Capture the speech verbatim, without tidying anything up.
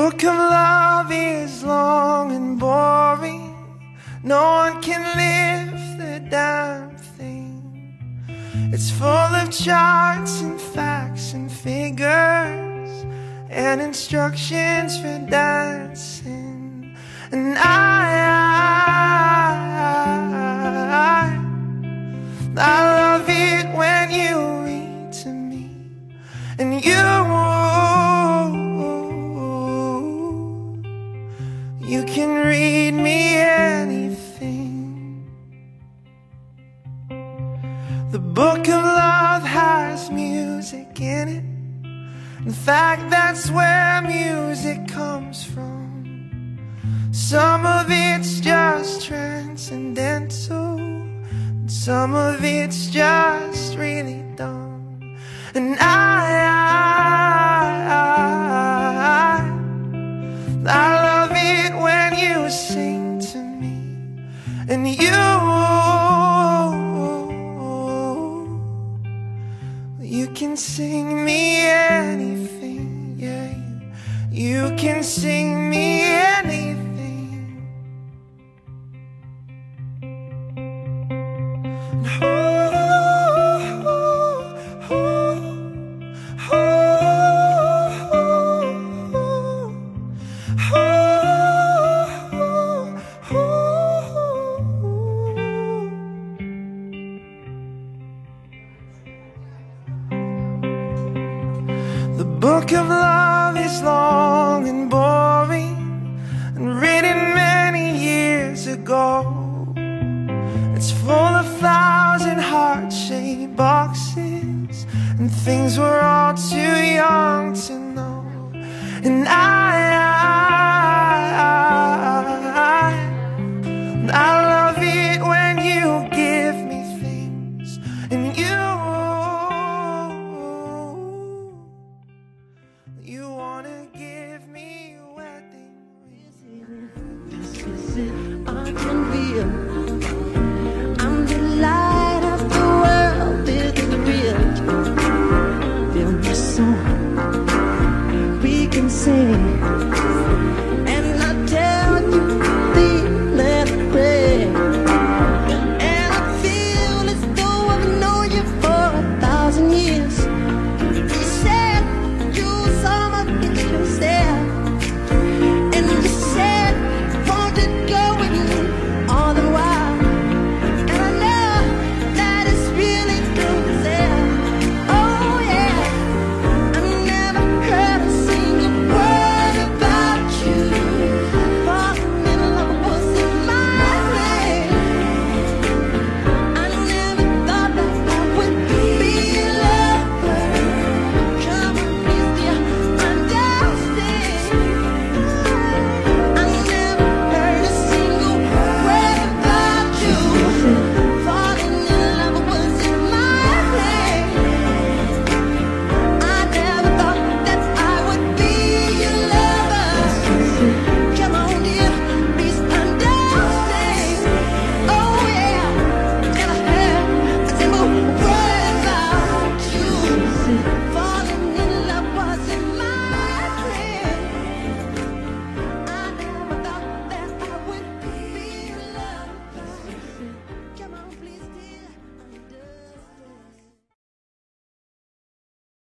book of love is long and boring. No one can lift the damn thing. It's full of charts and facts and figures and instructions for dancing. And I, I, I love it when you read to me. And you, you can read me anything. The book of love has music in it. In fact, that's where music comes from. Some of it's just transcendental, and some of it's just really dumb. And I, I, I, I love it when you sing to me. And you, you can sing me anything, yeah. You can sing me anything. The book of love is long and boring and written many years ago. It's full of thousand heart-shaped boxes and things we're all too young to know. And I, I, I, I love it when you give me things. And you, you wanna give me a wedding ring. This is it, I can feel. I'm the light of the world, this is real. Feel my soul, we can sing.